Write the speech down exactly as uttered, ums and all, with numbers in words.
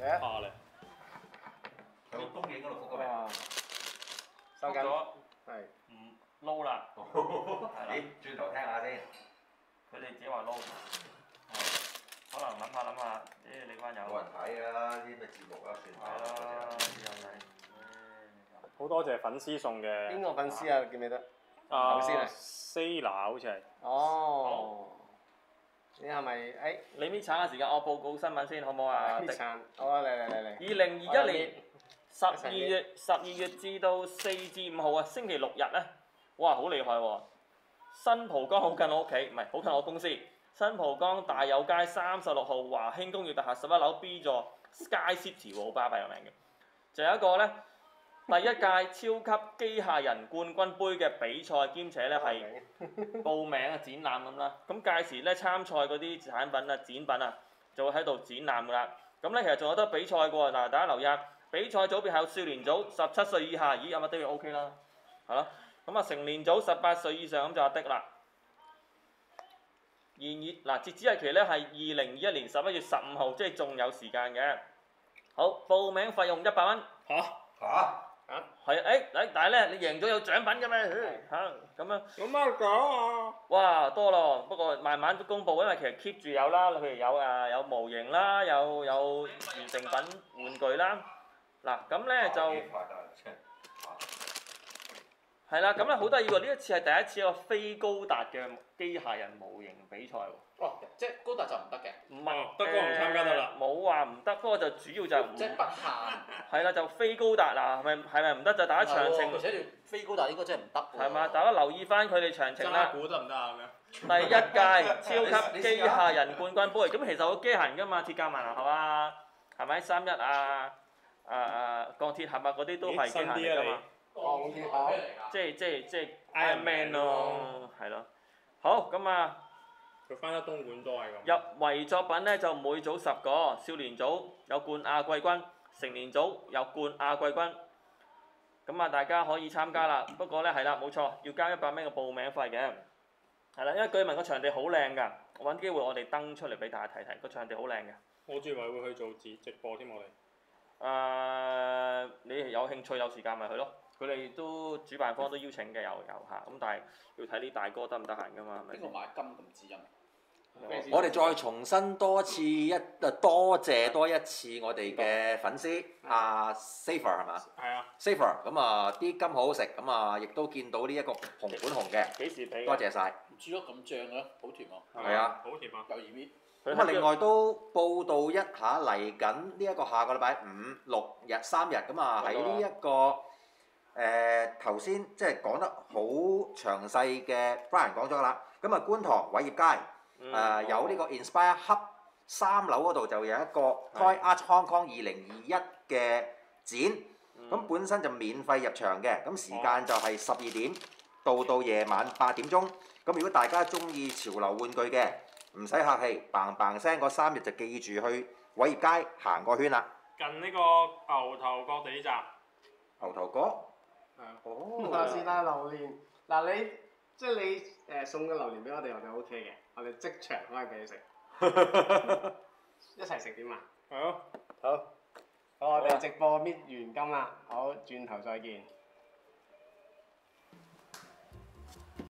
嚟啊！ 怕咧， 喺東影嗰度復咗未？ 哇！收緊， 咗係唔撈啦， 咦，轉頭聽下先。 佢哋自己話撈。可能諗下諗下，誒你班友。 冇人睇啊！啲咩節目啊，算係啦， 下。 又係。 好多謝粉絲送嘅。 邊個粉絲啊？記唔記得？ 啊頭先啊 ，Sina 好似係。 哦。你係咪誒？ 你搣橙嘅時間，我報告新聞先，好唔好啊？ 啲橙，好啊！嚟嚟嚟嚟。 二零二一年十二月十二月至到四至五號啊，星期六日咧，哇，好厲害喎！新蒲崗好近我屋企，唔係好近我公司。新蒲崗大有街三十六號華興工業大廈十一樓 B 座 Sky City 喎，好巴閉個名嘅。就有一個咧第一屆超級機械人冠軍杯嘅比賽，兼且咧係報名啊展覽咁啦。咁屆時咧參賽嗰啲產品啊展品啊就會喺度展覽㗎啦。咁咧其實仲有得比賽嘅喎，嗱大家留意下，比賽組別係有少年組十七歲以下，咦有乜都要 O K 啦，係咯。咁啊成年組十八歲以上咁就阿的啦。然而嗱，截止日期咧係二零二一年十一月十五號，即係仲有時間嘅。好，報名費用一百蚊。 嚇嚇！ 係誒誒，但係咧你贏咗有獎品嘅咩？嚇咁樣。 有乜講啊？ 哇，多咯，不過慢慢都公佈，因為其實 keep 住有啦，譬如有誒有模型啦，有有完成品玩具啦。嗱咁咧就係啦，咁咧好得意喎！呢一次係第一次有個非高達嘅機械人模型比賽喎。 哦，即係高達就唔得嘅， 唔係， 德哥唔參加得啦誒冇話唔得，不過就主要就唔即係不限。 係啦，就非高達嗱，係咪係咪唔得就大家詳情佢寫住非高達應該真係唔得喎。 係嘛？大家留意翻佢哋詳情揸啦。 股得唔得啊？咁樣。 第一屆超級機械人冠軍杯，咁其實有機械人㗎嘛，鐵甲萬能俠啊，係咪三一啊？誒誒鋼鐵俠啊嗰啲都係機械人嚟㗎嘛。 鋼鐵俠。 即係即係即係 Iron Man 咯，係咯。好咁啊！ 佢翻得東莞多係咁。 入圍作品咧就每組十個，少年組有冠亞季軍，成年組有冠亞季軍。咁啊，大家可以參加啦。不過咧係啦，冇錯，要交一百蚊嘅報名費嘅。係啦，因為據聞個場地好靚㗎，我揾機會我哋登出嚟俾大家睇睇，個場地好靚嘅。 我仲以為會去做直直播添，我哋。 誒、呃，你有興趣有時間咪去咯。佢哋都主辦方都邀請嘅有遊客，咁但係要睇啲大哥得唔得閒㗎嘛？係咪邊個買金咁知音？ 我哋再重申多次一誒多謝多一次我哋嘅粉絲阿 Safer 係嘛係啊。 ？Safer 咁啊啲金好好食，咁啊亦都見到呢一個紅本紅嘅， 幾時俾？ 多謝晒。 唔知咯，咁醬嘅，好甜喎。 係啊。 好甜啊！ 有鹽味。 咁啊，另外都報道一下嚟緊呢一個下個禮拜五六日三日，咁啊喺呢一個誒頭先即係講得好詳細嘅 Brian 講咗啦。咁啊觀塘偉業街誒有呢個 Inspire Hub 三樓嗰度就有一個 Toy Art Hong Kong 二零二一嘅展，咁本身就免費入場嘅，咁時間就係十二點到到夜晚八點鐘。咁如果大家中意潮流玩具嘅，唔使客氣，嘭嘭聲嗰三日就記住去偉業街行個圈啦。 近呢個牛頭角地站。 牛頭角。 係啊。 哦。 嗱是但榴蓮，嗱你即係你誒送嘅榴蓮俾我哋，我哋 O K 嘅，我哋即場可以俾你食。一齊食點啊？ 係咯。 好。好，我哋直播搣完金啦，好，轉頭再見。